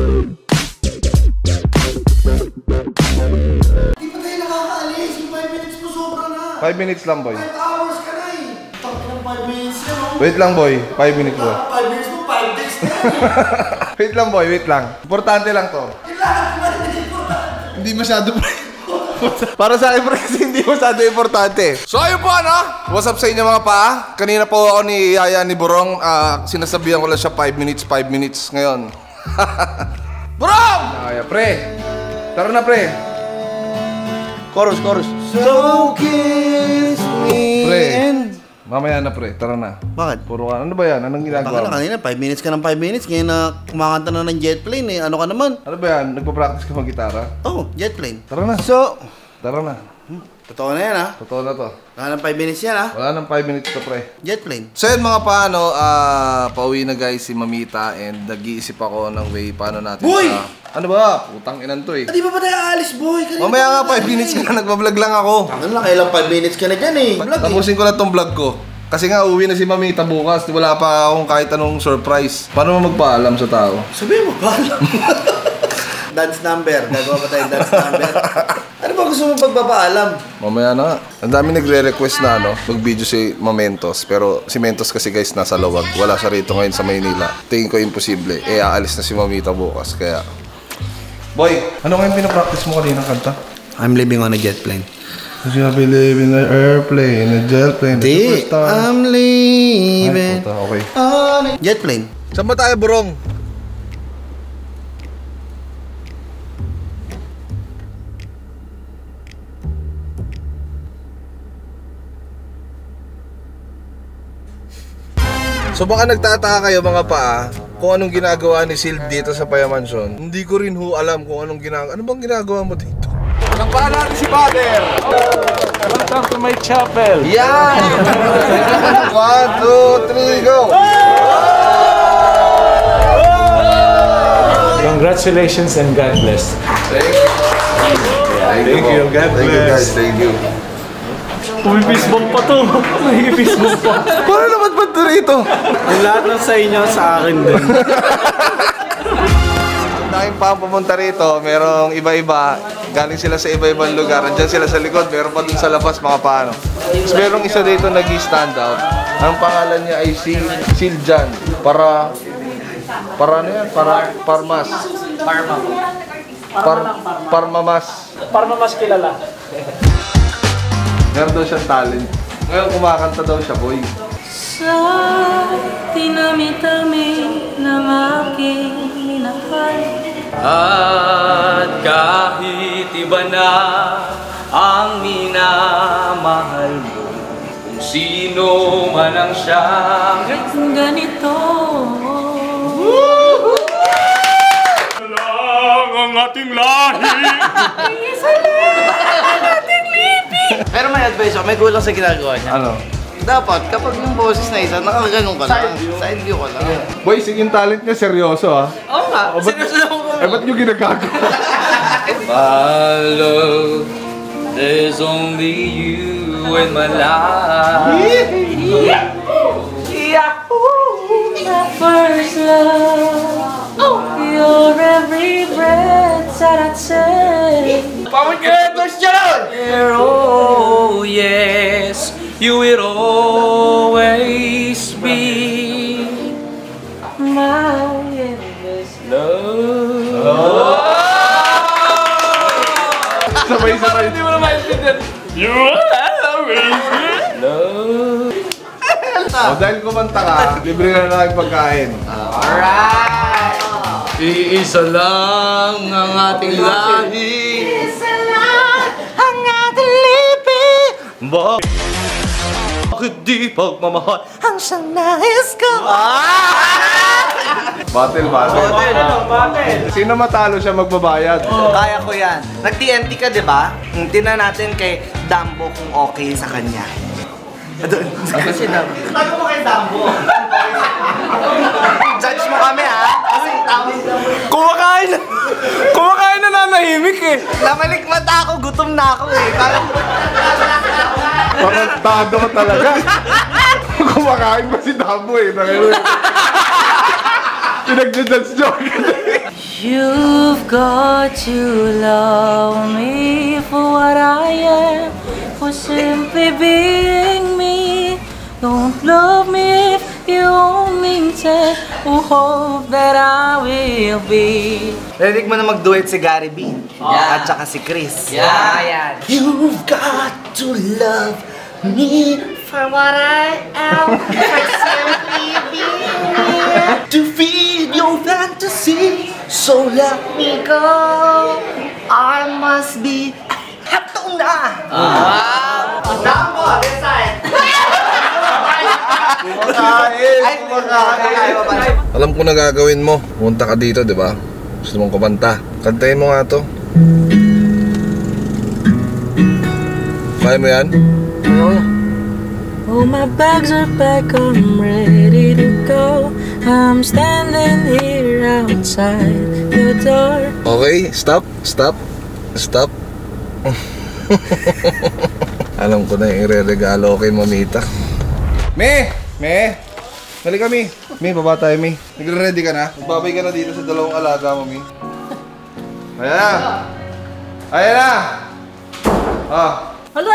Di pa tayo nakakaalis. Yung 5 minutes mo sobra na. 5 minutes lang, boy. 5 hours ka na eh. Tapos ng 5 minutes yan, oh. Wait lang, boy. 5 minutes, boy. 5 minutes mo, 5 days na yan. Wait lang, boy. Wait lang. Importante lang to. Kailangan ba na importante? Hindi masyado, pre. Para sa akin, pre, kasi hindi masyado importante. So, ayun po, ano? What's up sa inyo, mga paa? Kanina po ako ni Yaya ni Burong. Sinasabihan ko lang siya 5 minutes ngayon. Burong! Yaya, pre. Tara na, pre. Chorus. So kiss me Pre. and... Mamaya na, pre. Tara na. Bakit? Puro ka. Ano ba yan? Anong ginagawa Baka na mo? kanina, 5 minutes ka ng 5 minutes. Ngayon na kumakanta na ng jet plane eh. Ano ka naman? Ano ba yan? Nagpa-practice ka mag-gitara? Oh, jet plane. Tara na. So, Tara na. totoo na yan ha. Totoo na to. Wala ng 5 minutes yan ha. Wala nang 5 minutes to, pre. Jet plane. So yun, mga paano, pauwi na guys si Mamita and nag-iisip ako ng way paano natin Boy! Ano ba? Putang inan to eh. Di ba tayo aalis, boy? Kanina Mamaya nga pa 5 minutes ka na, nagbablog lang ako. Ano lang, kailang 5 minutes ka na dyan eh. Vlog eh. Tapusin ko na tong vlog ko. Kasi nga uwi na si Mamita bukas, wala pa akong kahit anong surprise. Paano mo magpaalam sa tao? Sabihin mo, paalam. Dance number. Gagawa pa tayong dance number. Ano ba gusto mo pagpapaalam? Mamaya na nga. Ang dami nagre-request na mag-video si Momentos. Pero si Mentos kasi guys nasa Lawag. Wala siya rito ngayon sa Maynila. Tingin ko imposible. Aalis na si Mamita bukas. Kaya... Boy, ano nga yung pinapractice mo kanina kanta? I'm living on a jet plane. Cause I believe in an airplane, a jet plane, a Di, superstar. I'm living Ay, puta, okay. on a jet plane. Saan ba tayo, Burong? So baka nagtataka kayo mga paa kung anong ginagawa ni Sil dito sa Paya Mansion. Hindi ko rin alam kung anong ginagawa. Ano bang ginagawa mo dito? Nagpaan natin si Father! Welcome to my chapel! Yan! 1, 2, 3, go! Congratulations and God bless. Thank you. God bless. Thank you guys. Thank you. Umipis bomb pa to! Umipis bomb pa! Paano naman ba ito rito? Ang lahat ng sa inyo, sa akin din. Dahil pa pumunta rito, merong iba-iba. Galing sila sa iba-ibang lugar. Andiyan sila sa likod, meron pa dun sa labas, mga paano. Tapos merong isa dito nag-stand out. Ang pangalan niya ay Siljan. Para ano yan? Parmas. Parmamas. Parmamas kilala. Meron daw siyang talent. Ngayon kumakanta daw siya, boy. Sa tinami-tami ng aking minahal. At kahit iba na ang minamahal mo, kung sino man ang siyang Ganito ang ating lahi. isa lang ang ating lipi. Pero may advice ako, may kulang sa ginagawa niya. Ano? Dapat, kapag yung boses na isa, nakaganon ka lang. Side view ka lang. Boy, sige yung talent niya, seryoso ah. Oo nga, seryoso na ako. Eh, ba't nyo ginagago? My love, there's only you in my life. My first love, your every breath that I take. Oh yes, you will always be My endless love. Sabay-sabay. Hindi mo na maintindihan. You will always be love. O, dahil kumanta ka, libre ka na lang yung pagkain. Iisa lang ang ating lahi. Isa lang ang ating lipi. Bakit di pagmamahal? Ang siyang nais ko. Battle. Sino matalo siya magbabayad? Kaya ko yan. Nag-TNT ka, di ba? Tingnan natin kay Dambo kung okay sa kanya. Kasi Dambo. Tago mo kay Dambo. Judge mo kami, ha? Kasi Kumakain na nanahimik eh. namalikmat ako, gutom na ako eh. Pakantado ka talaga. Kumakain pa si Dabo eh. Pinag-dance joke. You've got to love me for what I am, for simply being me. Don't love me if you only intend to hope that I will be. Narinig mo na mag-duet si Gary B. At saka si Chris. Yan. You've got to love me For what I am, for simply being me. to feed your fantasy. So let me Go, I must be. Hatong na! Alam ko na gagawin mo. Pumunta ka dito, di ba? Gusto mong kumanta. Kantahin mo nga to. Kaya mo yan? Oh, my bags are packed, I'm ready to go. I'm standing here outside your door. Okay, stop. Alam ko na yung ire-regalo kay Mamita. Me! Balik kami. Me, baba tayo, Me. Nagre-ready ka na? Magbabay ka na dito sa dalawang alaga mo, Me. Ayan na! Ah. Hala!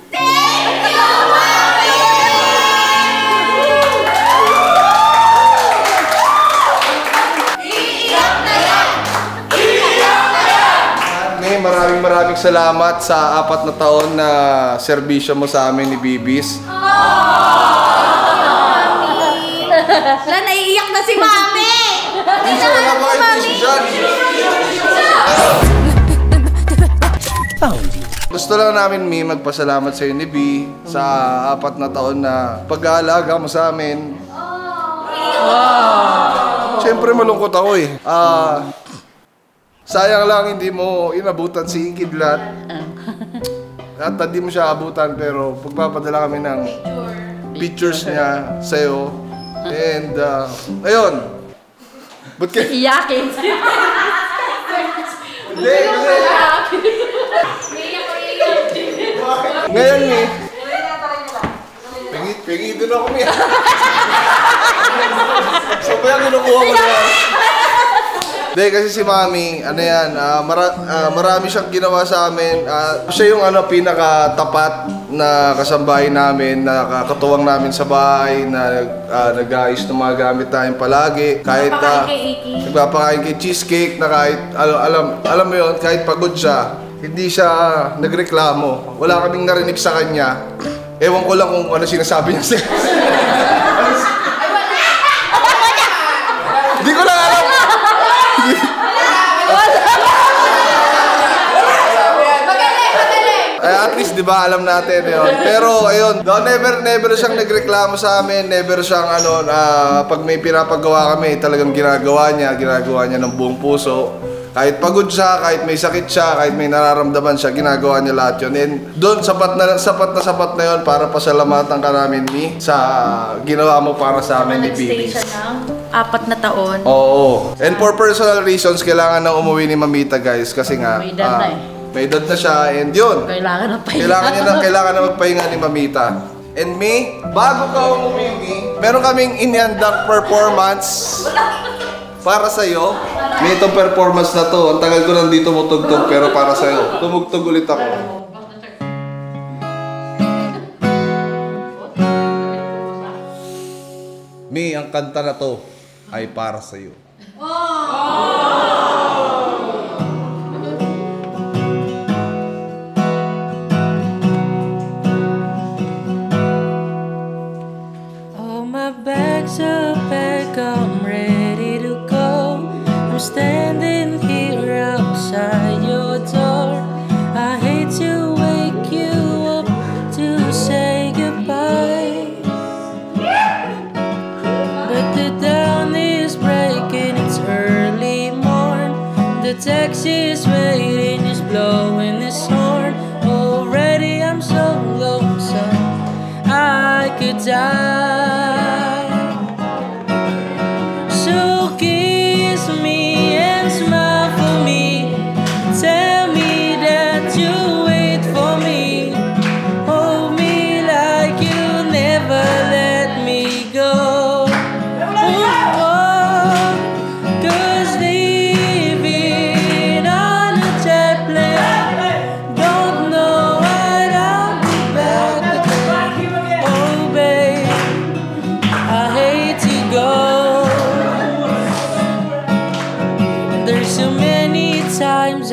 Maraming salamat sa 4 na taon na serbisyo mo sa amin ni Bibis. Wala, naiiyak na si Mami! Hindi wala ba kayo tissue dyan? Gusto lang namin, Mi, magpasalamat sa iyo ni B sa 4 na taon na pag-aalaga mo sa amin. Siyempre malungkot ako eh. Sayang lang hindi mo inabutan si Kidlat. At hindi mo siya abutan pero pagpapadala kami ng pictures niya sa'yo. And ayun. Ba't kayo? Iyakin. Hindi, kasi... Ngayon, Mi. Pengi doon ako, Mi. So, kaya kinukuha mo na. Hindi, kasi si Mami, ano yan, marami siyang ginawa sa amin. Siya yung pinakatapat na kasambahay namin, na katuwang namin sa bahay, na nag-ayos ng mga gamit namin palagi. Kahit nagpapakain kay Cheesecake, na kahit, alam mo yun, kahit pagod siya, hindi siya nagreklamo. Wala kaming narinig sa kanya. Ewan ko lang kung ano sinasabi niya sa'yo. Hindi ko lang alam. At least, di ba, alam natin yun. Pero, ayun, never siyang nagreklamo sa amin. Never siyang, pag may pinapagawa kami, talagang ginagawa niya ng buong puso. Kahit pagod siya, kahit may sakit siya, kahit may nararamdaman siya, ginagawa niya lahat yun. And doon, sapat na yun para pasalamatan ka namin, Mi, sa ginawa mo para sa amin ni Bibi. Nag-stay siya ng 4 na taon. Oo. And for personal reasons, kailangan nang umuwi ni Mamita, guys. Kasi nga, May edad na eh. May edad na siya, and yun. Kailangan na pahinga. Kailangan na magpahinga ni Mamita. And Me, bago ka umuwi, Mi, meron kaming in-handang performance para sa'yo. May itong performance na to. Ang tagal ko nandito mutugtog, pero para sa'yo. Tumugtog ulit ako. Mi, ang kanta na to ay para sa'yo. All my bags are packed, I'm ready to go. I'm standing here outside your door. I hate to wake you up to say goodbye, but the dawn is breaking, it's early morn. The taxi is waiting, just blowing his horn. Already I'm so lonesome, I could die. So kiss me and smile for me. Tell me that you wait for me. Hold me like you never let me go. Oh,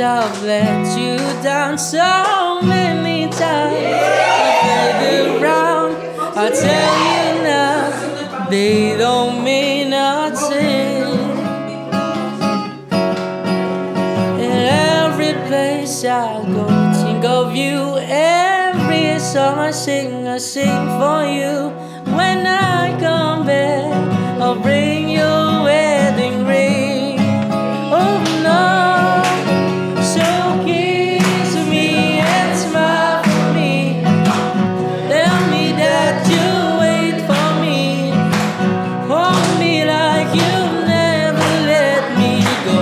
I've let you down so many times. I played around, I tell you now, they don't mean nothing. In every place I go, think of you. Every song I sing for you. When I come back, I'll bring your wedding ring. Oh no, so kiss me and smile for me. Tell me that you wait for me. Hold me like you never let me go.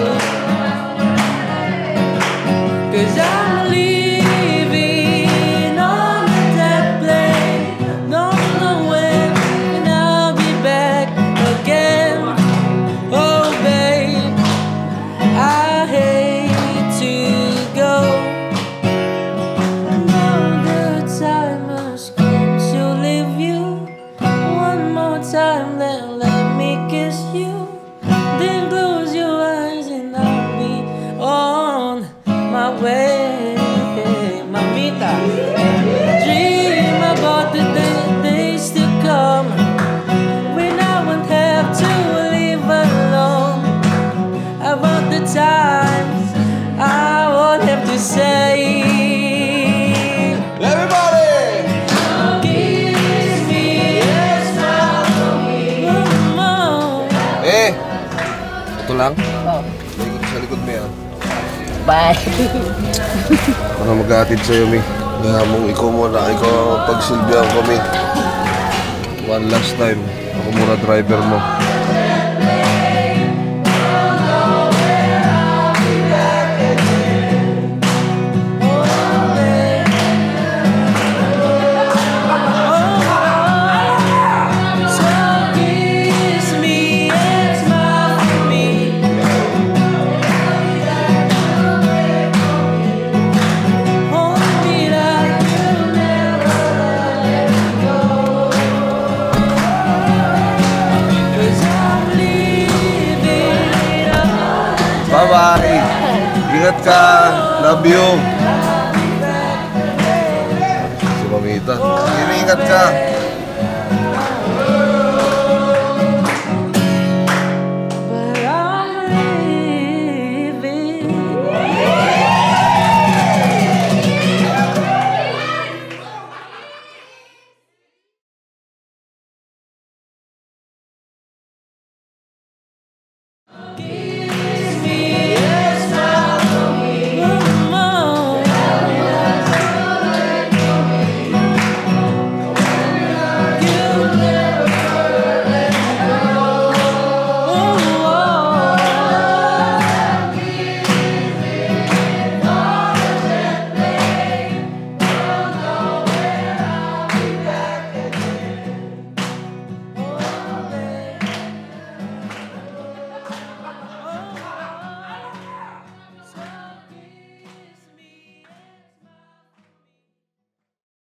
'Cause I'm leaving on that plane. Don't know when I'll be back again. Oh babe, I hate to go. Now the time has come to leave you. One more time, then let me kiss you. Then close your eyes and I'll be on my way, mamita. Dream about the days to come when I won't have to live alone. About the times I won't have to say. Everybody! Kiss me and smile for me. Eh, ito lang? Oo. Sa likod mo yan. Bye. Para mag-aatid sa'yo, Mi. Kaya mong ikaw muna, ikaw pagsilbihan ko, Mi. One last time, ako muna driver mo. So kiss me and smile for me. Hold me like you never let go. 'Cause I'm leaving on. Bye-bye! Ingat ka! Love you! Si Mamita. Ingat ka!